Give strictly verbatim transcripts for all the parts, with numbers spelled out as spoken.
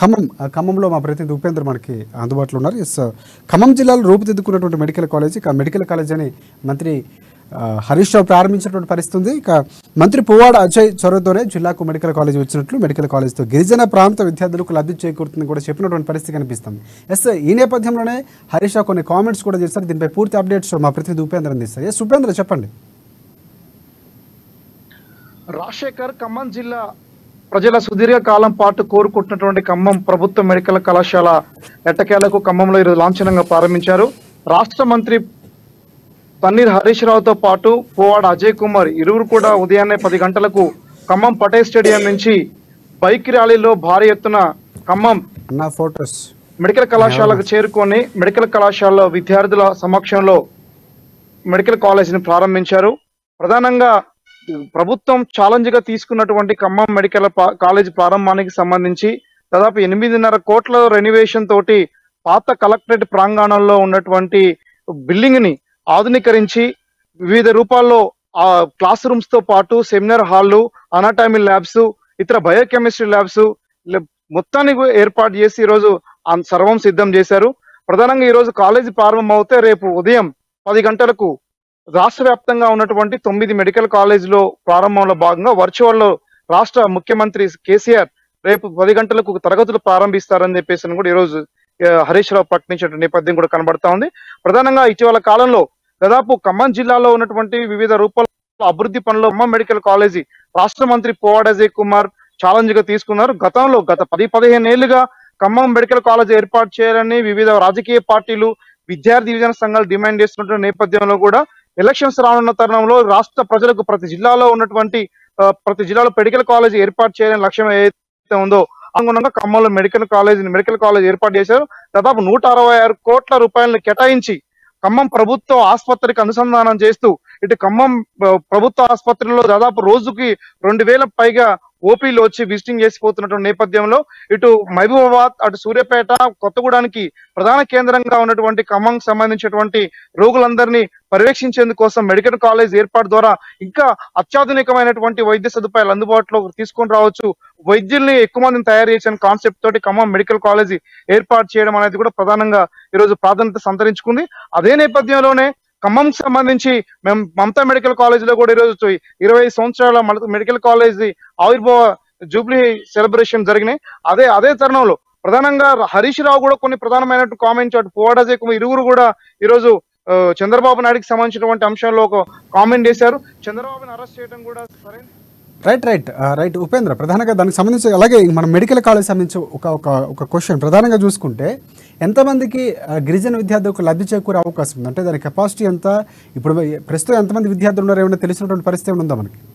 ఖమ్మం ఖమ్మంలో మా ప్రతినిధి ఉపేంద్ర మనకి అందుబాటులో ఉన్నారు. ఎస్, ఖమ్మం జిల్లాలో రూపుదిద్దుకున్నటువంటి మెడికల్ కాలేజ్ ఇక మెడికల్ కాలేజ్ అని మంత్రి హరీష్ రావు ప్రారంభించినటువంటి పరిస్థితి ఉంది. ఇక మంత్రి పువ్వాడ అజయ్ చొరవతోనే జిల్లాకు మెడికల్ కాలేజ్ వచ్చినట్లు, మెడికల్ కాలేజ్తో గిరిజన ప్రాంత విద్యార్థులకు లబ్ధి చేకూరుతుందని కూడా చెప్పినటువంటి పరిస్థితి కనిపిస్తుంది. ఎస్, ఈ నేపథ్యంలోనే హరీష్ రావు కొన్ని కామెంట్స్ కూడా చేస్తారు. దీనిపై పూర్తి అప్డేట్స్ మా ప్రతినిధి ఉపేంద్ర అందిస్తారు. ఎస్ ఉపేంద్ర, చెప్పండి. రాజశేఖర్, ఖమ్మం జిల్లా ప్రజల సుదీర్ఘ కాలం పాటు కోరుకుంటున్నటువంటి ఖమ్మం ప్రభుత్వ మెడికల్ కళాశాల ఎట్టకేలకు ఖమ్మంలో ఈరోజు లాంఛనంగా ప్రారంభించారు. రాష్ట్ర మంత్రి తన్నీర్ హరీష్ రావుతో పాటు పువ్వాడ అజయ్ కుమార్ ఇరువురు కూడా ఉదయాన్నే పది గంటలకు ఖమ్మం పటేల్ స్టేడియం నుంచి బైక్ ర్యాలీలో భారీ ఎత్తున ఖమ్మం మెడికల్ కళాశాలకు చేరుకొని మెడికల్ కళాశాలలో విద్యార్థుల సమక్షంలో మెడికల్ కాలేజీని ప్రారంభించారు. ప్రధానంగా ప్రభుత్వం ఛాలెంజ్ గా తీసుకున్నటువంటి ఖమ్మం మెడికల్ కాలేజ్ ప్రారంభానికి సంబంధించి దాదాపు ఎనిమిదిన్నర కోట్ల రెనోవేషన్ తోటి పాత కలెక్టరేట్ ప్రాంగణంలో ఉన్నటువంటి బిల్డింగ్ ని ఆధునీకరించి వివిధ రూపాల్లో ఆ క్లాస్ రూమ్స్ తో పాటు సెమినార్ హాళ్లు, అనాటమీ ల్యాబ్స్, ఇతర బయోకెమిస్ట్రీ ల్యాబ్స్ మొత్తాన్ని ఏర్పాటు చేసి ఈరోజు సర్వం సిద్ధం చేశారు. ప్రధానంగా ఈ రోజు కాలేజీ ప్రారంభం అవుతే రేపు ఉదయం పది గంటలకు రాష్ట్ర వ్యాప్తంగా ఉన్నటువంటి తొమ్మిది మెడికల్ కాలేజీలో ప్రారంభంలో భాగంగా వర్చువల్ లో రాష్ట్ర ముఖ్యమంత్రి కేసీఆర్ రేపు పది గంటలకు తరగతులు ప్రారంభిస్తారని చెప్పేసి కూడా ఈరోజు హరీష్ రావు ప్రకటించిన నేపథ్యం కూడా కనబడతా ఉంది. ప్రధానంగా ఇటీవల కాలంలో దాదాపు ఖమ్మం జిల్లాలో ఉన్నటువంటి వివిధ రూపాల అభివృద్ధి పనుల్లో ఖమ్మం మెడికల్ కాలేజీ రాష్ట్ర మంత్రి పువ్వాడ అజయ్ కుమార్ ఛాలెంజ్ గా తీసుకున్నారు. గతంలో గత పది పదిహేను ఏళ్లుగా ఖమ్మం మెడికల్ కాలేజ్ ఏర్పాటు చేయాలని వివిధ రాజకీయ పార్టీలు, విద్యార్థి యువజన సంఘాలు డిమాండ్ చేస్తున్న నేపథ్యంలో కూడా ఎలక్షన్స్ రానున్న తరుణంలో రాష్ట్ర ప్రజలకు ప్రతి జిల్లాలో ఉన్నటువంటి ప్రతి జిల్లాలో మెడికల్ కాలేజ్ ఏర్పాటు చేయాలని లక్ష్యం ఏదైతే ఉందో అనుగుణంగా ఖమ్మంలో మెడికల్ కాలేజ్ మెడికల్ కాలేజ్ ఏర్పాటు చేశారు. దాదాపు నూట అరవై ఆరు కోట్ల రూపాయలను కేటాయించి ఖమ్మం ప్రభుత్వ ఆసుపత్రికి అనుసంధానం చేస్తూ ఇటు ఖమ్మం ప్రభుత్వ ఆసుపత్రిలో దాదాపు రోజుకి రెండు వేల పైగా ఓపీలు వచ్చి విజిటింగ్ చేసిపోతున్నటువంటి నేపథ్యంలో ఇటు మహబూబాబాద్, అటు సూర్యాపేట, కొత్తగూడానికి ప్రధాన కేంద్రంగా ఉన్నటువంటి ఖమ్మం సంబంధించినటువంటి రోగులందరినీ పర్యవేక్షించేందుకోసం మెడికల్ కాలేజ్ ఏర్పాటు ద్వారా ఇంకా అత్యాధునికమైనటువంటి వైద్య సదుపాయాలు అందుబాటులో తీసుకొని రావచ్చు, వైద్యుల్ని ఎక్కువ మందిని తయారు చేసిన కాన్సెప్ట్ తోటి ఖమ్మం మెడికల్ కాలేజీ ఏర్పాటు చేయడం అనేది కూడా ప్రధానంగా ఈరోజు ప్రాధాన్యత సంతరించుకుంది. అదే నేపథ్యంలోనే ఖమ్మంకి సంబంధించి మేము మమతా మెడికల్ కాలేజ్ లో కూడా ఈరోజు ఇరవై సంవత్సరాల మెడికల్ కాలేజ్ ఆవిర్భావ జూబ్లీ సెలబ్రేషన్ జరిగినాయి. అదే అదే తరుణంలో ప్రధానంగా హరీష్ రావు కూడా కొన్ని ప్రధానమైన కామెంట్స్, అటు పువ్వాడ అజయ్ కుమార్ ఇరువురు కూడా ఈరోజు చంద్రబాబు నాయుడుకి సంబంధించినటువంటి అంశంలో ఒక కామెంట్ చేశారు. చంద్రబాబుని అరెస్ట్ చేయడం కూడా సరైన రైట్ రైట్ రైట్ ఉపేంద్ర, ప్రధానంగా దానికి సంబంధించి అలాగే మన మెడికల్ కాలేజ్ సంబంధించి ఒక ఒక ఒక క్వశ్చన్ ప్రధానంగా చూసుకుంటే ఎంతమందికి గిరిజన విద్యార్థులకు లబ్ధి చేకూరే అవకాశం ఉంది? అంటే దాని కెపాసిటీ ఎంత? ఇప్పుడు ప్రస్తుతం ఎంతమంది విద్యార్థులు ఉన్నారో ఏమైనా తెలిసినటువంటి పరిస్థితి ఏమైనా ఉందా మనకి?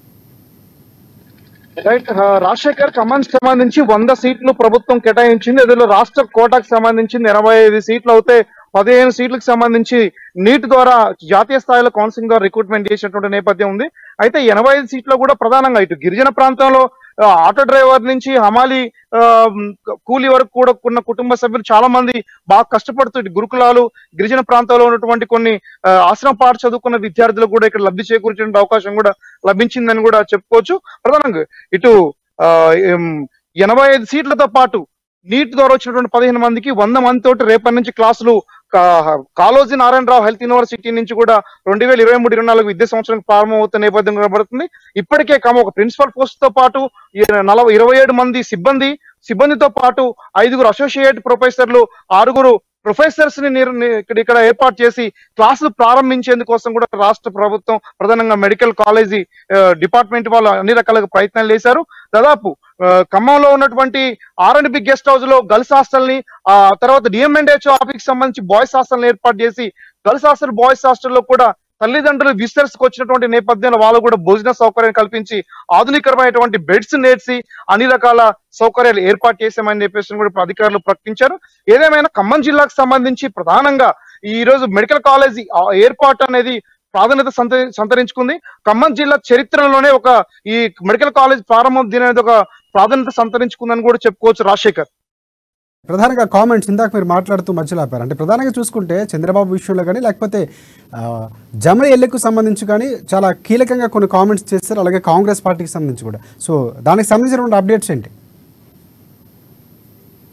రైట్, రాజశేఖర్, ఖమ్మానికి సంబంధించి వంద సీట్లు ప్రభుత్వం కేటాయించింది. అందులో రాష్ట్ర కోటాకు సంబంధించింది ఎనభై ఐదు సీట్లు అవుతే పదిహేను సీట్లకు సంబంధించి నీట్ ద్వారా జాతీయ స్థాయిలో కౌన్సిలింగ్ ద్వారా రిక్రూట్మెంట్ చేసినటువంటి నేపథ్యం ఉంది. అయితే ఎనభై ఐదు సీట్లో కూడా ప్రధానంగా ఇటు గిరిజన ప్రాంతంలో ఆటో డ్రైవర్ నుంచి హమాలి కూలీ వరకు కూడా ఉన్న కుటుంబ సభ్యులు చాలా మంది బాగా కష్టపడుతూ ఇటు గురుకులాలు, గిరిజన ప్రాంతాల్లో ఉన్నటువంటి కొన్ని ఆశ్రమ పాఠ చదువుకున్న విద్యార్థులకు కూడా ఇక్కడ లబ్ధి చేకూర్చే అవకాశం కూడా లభించిందని కూడా చెప్పుకోవచ్చు. ప్రధానంగా ఇటు ఆ ఎనభై ఐదు సీట్లతో పాటు నీట్ ద్వారా వచ్చినటువంటి పదిహేను మందికి వంద మంది తోటి రేపటి నుంచి క్లాసులు కాళోజీ నారాయణరావు హెల్త్ యూనివర్సిటీ నుంచి కూడా రెండు వేల ఇరవై మూడు ఇరవై నాలుగు విద్యా సంవత్సరానికి ప్రారంభమవుతున్న నేపథ్యం కనబడుతుంది. ఇప్పటికే ఒక ప్రిన్సిపల్ పోస్ట్ తో పాటు నలభై ఇరవై ఏడు మంది సిబ్బంది సిబ్బందితో పాటు ఐదుగురు అసోసియేట్ ప్రొఫెసర్లు, ఆరుగురు ప్రొఫెసర్స్ ని ఇక్కడ ఏర్పాటు చేసి క్లాసులు ప్రారంభించేందుకోసం కూడా రాష్ట్ర ప్రభుత్వం ప్రధానంగా మెడికల్ కాలేజీ డిపార్ట్మెంట్ వాళ్ళు అన్ని రకాల ప్రయత్నాలు చేశారు. దాదాపు ఖమ్మంలో ఉన్నటువంటి R and B guest house లో గర్ల్స్ హాస్టల్ ని, ఆ తర్వాత డిఎంఎన్హెచ్ ఆఫీస్ సంబంధించి బాయ్స్ హాస్టల్ ఏర్పాటు చేసి గర్ల్స్ హాస్టల్, బాయ్స్ హాస్టల్లో కూడా తల్లిదండ్రులు విజిటర్స్ కు వచ్చినటువంటి నేపథ్యంలో వాళ్ళు కూడా భోజన సౌకర్యం కల్పించి ఆధునికరమైనటువంటి బెడ్స్ నేర్చి అన్ని రకాల సౌకర్యాలు ఏర్పాటు చేశామని చెప్పేసి కూడా అధికారులు ప్రకటించారు. ఏదేమైనా ఖమ్మం జిల్లాకు సంబంధించి ప్రధానంగా ఈ రోజు మెడికల్ కాలేజ్ ఏర్పాటు అనేది ప్రాధాన్యత సంతరించుకుంది. ఖమ్మం జిల్లా చరిత్రలోనే ఒక ఈ మెడికల్ కాలేజ్ ప్రారంభం దీని అనేది ఒక ప్రాధాన్యత సంతరించుకుందని కూడా చెప్పుకోవచ్చు. రాజశేఖర్, ప్రధానంగా కామెంట్స్ ఇందాక మీరు మాట్లాడుతూ మధ్యలో ఆపారు. అంటే ప్రధానంగా చూసుకుంటే చంద్రబాబు విషయంలో కానీ లేకపోతే జమ ఎల్లకు సంబంధించి కానీ చాలా కీలకంగా కొన్ని కామెంట్స్ చేస్తారు, అలాగే కాంగ్రెస్ పార్టీకి సంబంధించి కూడా. సో దానికి సంబంధించినటువంటి అప్డేట్స్ ఏంటి?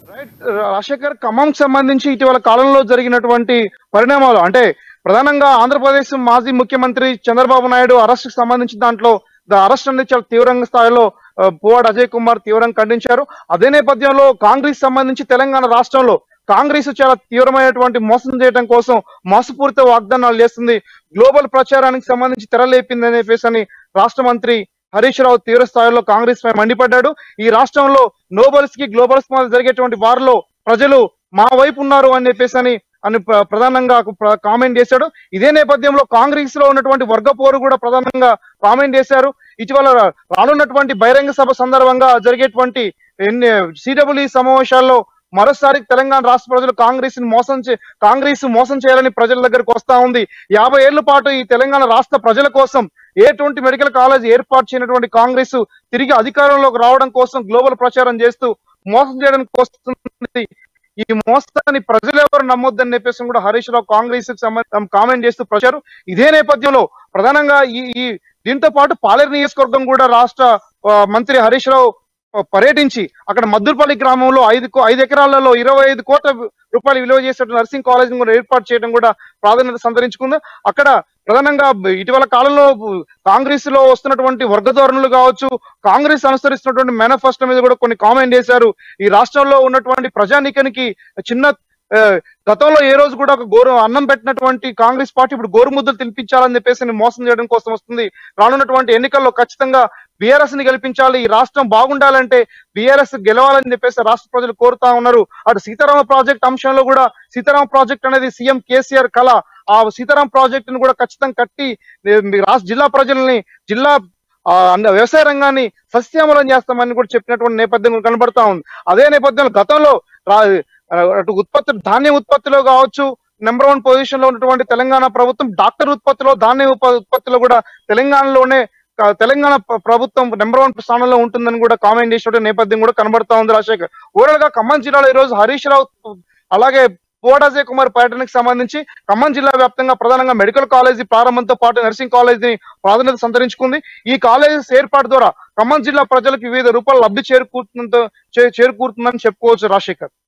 రైట్ రాజశేఖర్, ఖమ్మం సంబంధించి ఇటీవల కాలంలో జరిగినటువంటి పరిణామాలు అంటే ప్రధానంగా ఆంధ్రప్రదేశ్ మాజీ ముఖ్యమంత్రి చంద్రబాబు నాయుడు అరెస్ట్ సంబంధించి దాంట్లో అరెస్ట్ అనేది చాలా తీవ్రంగా స్థాయిలో ఆ, పువ్వాడ అజయ్ కుమార్ తీవ్రంగా ఖండించారు. అదే నేపథ్యంలో కాంగ్రెస్ సంబంధించి తెలంగాణ రాష్ట్రంలో కాంగ్రెస్ చాలా తీవ్రమైనటువంటి మోసం చేయడం కోసం మోసపూరిత వాగ్దానాలు చేస్తుంది, గ్లోబల్ ప్రచారానికి సంబంధించి తెరలేపింది అని చెప్పేసి అని రాష్ట్ర మంత్రి హరీష్ రావు తీవ్ర స్థాయిలో కాంగ్రెస్ పై మండిపడ్డాడు. ఈ రాష్ట్రంలో నోబెల్స్ కి గ్లోబల్స్ మధ్య జరిగేటువంటి వారిలో ప్రజలు మా వైపు ఉన్నారు అని చెప్పేసి అని అని ప్ర- ప్రధానంగా ప్ర- కామెంట్ చేశాడు. ఇదే నేపథ్యంలో కాంగ్రెస్ లో ఉన్నటువంటి వర్గ పోరు కూడా ప్రధానంగా కామెంట్ చేశారు. ఇటీవల రా- రానున్నటువంటి బహిరంగ సభ సందర్భంగా జరిగేటువంటి సిడబ్ల్యూ సమావేశాల్లో మరోసారి తెలంగాణ రాష్ట్ర ప్రజలు కాంగ్రెస్ ని మోసం చే కాంగ్రెస్ మోసం చేయాలని ప్రజల దగ్గరకు వస్తా ఉంది. యాభై ఏళ్ల పాటు ఈ తెలంగాణ రాష్ట్ర ప్రజల కోసం ఎటువంటి మెడికల్ కాలేజ్ ఏర్పాటు చేయనటువంటి కాంగ్రెస్ తిరిగి అధికారంలోకి రావడం కోసం గ్లోబల్ ప్రచారం చేస్తూ మోసం చేయడానికి వస్తుంది. ఈ మోసాన్ని ప్రజలు ఎవరు నమ్మొద్దని చెప్పేసి కూడా హరీష్ రావు కాంగ్రెస్ కి సంబంధించి కామెంట్ చేస్తూ ప్రచారం. ఇదే నేపథ్యంలో ప్రధానంగా ఈ ఈ దీంతో పాటు పాలేరు నియోజకవర్గం కూడా రాష్ట్ర ఆ, మంత్రి హరీష్ రావు పర్యటించి అక్కడ మద్దులపల్లి గ్రామంలో ఐదు కో- ఐదు ఎకరాలలో ఇరవై ఐదు కోట్ల రూపాయలు విలువ చేసే నర్సింగ్ కాలేజ్ కూడా ఏర్పాటు చేయడం కూడా ప్రాధాన్యత సంతరించుకుంది. అక్కడ ప్రధానంగా ఇటీవల కాలంలో కాంగ్రెస్ లో వస్తున్నటువంటి వర్గధోరణులు కావచ్చు, కాంగ్రెస్ అనుసరిస్తున్నటువంటి మేనిఫెస్టో మీద కూడా కొన్ని కామెంట్ చేశారు. ఈ రాష్ట్రంలో ఉన్నటువంటి ప్రజానీకానికి చిన్న ఆ, గతంలో ఏ రోజు కూడా ఒక గోరు అన్నం పెట్టినటువంటి కాంగ్రెస్ పార్టీ ఇప్పుడు గోరు ముద్దలు తినిపించాలని చెప్పేసి మోసం చేయడం కోసం వస్తుంది. రానున్నటువంటి ఎన్నికల్లో ఖచ్చితంగా బీఆర్ఎస్ ని గెలిపించాలి, ఈ రాష్ట్రం బాగుండాలంటే బీఆర్ఎస్ గెలవాలని చెప్పేసి రాష్ట్ర ప్రజలు కోరుతా ఉన్నారు. అటు సీతారామ ప్రాజెక్ట్ అంశంలో కూడా సీతారామ ప్రాజెక్ట్ అనేది సీఎం కేసీఆర్ కళ, ఆ సీతారాం ప్రాజెక్ట్ ను కూడా ఖచ్చితంగా కట్టి ఏ, మీ రాష్ట్ర జిల్లా ప్రజల్ని జిల్లా ఆ అన్న వ్యవసాయ రంగాన్ని సస్యామలం చేస్తామని కూడా చెప్పినటువంటి నేపథ్యం కనబడతా ఉంది. అదే నేపథ్యంలో గతంలో రా- అటు ఉత్పత్తి ధాన్యం ఉత్పత్తిలో కావచ్చు నెంబర్ వన్ పొజిషన్ లో ఉన్నటువంటి తెలంగాణ ప్రభుత్వం డాక్టర్ ఉత్పత్తిలో ధాన్య ఉప- ఉత్పత్తిలో కూడా తెలంగాణలోనే క- తెలంగాణ ప్ర- ప్రభుత్వం నెంబర్ వన్ స్థానంలో ఉంటుందని కూడా కామెంట్ చేసిన నేపథ్యం కూడా కనబడతా ఉంది. రాజశేఖర్, ఓవరాల్ గా ఖమ్మం జిల్లాలో ఈ రోజు హరీష్ రావు అలాగే పువ్వాడ అజయ్ కుమార్ పర్యటనకు సంబంధించి ఖమ్మం జిల్లా వ్యాప్తంగా ప్రధానంగా మెడికల్ కాలేజీ ప్రారంభంతో పాటు నర్సింగ్ కాలేజీని ప్రాధాన్యత సంతరించుకుంది. ఈ కాలేజీ ఏర్పాటు ద్వారా ఖమ్మం జిల్లా ప్రజలకు వివిధ రూపాయల లబ్ధి చేరుకూరుతుందో చే- చేరుకూరుతుందని చెప్పుకోవచ్చు. రాజశేఖర్.